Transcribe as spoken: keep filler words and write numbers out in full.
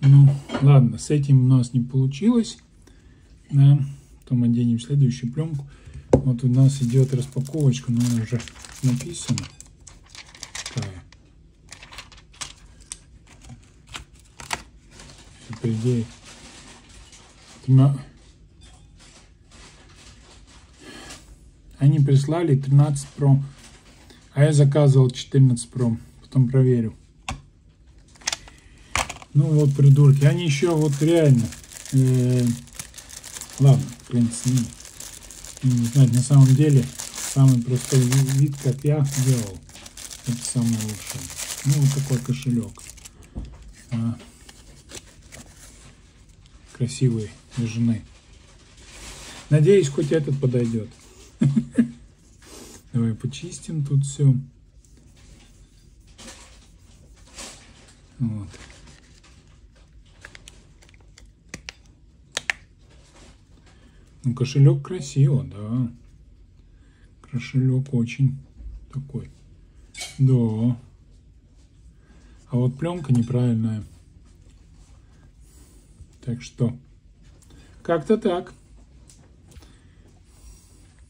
Ну, ладно, с этим у нас не получилось. Да. Потом оденем следующую пленку. Вот у нас идет распаковочка, но она уже написана. Такая. По идее. Они прислали тринадцать про, а я заказывал четырнадцать про. Потом проверю. Ну вот, придурки. Они еще вот реально... Э, ладно, в принципе, не, не знаю, на самом деле, самый простой вид, как я делал, это самое лучшее. Ну, вот такой кошелек. А, красивый для жены. Надеюсь, хоть этот подойдет. Давай почистим тут все. Вот. Ну, кошелек красиво, да. Кошелек очень такой. Да. А вот пленка неправильная. Так что, как-то так.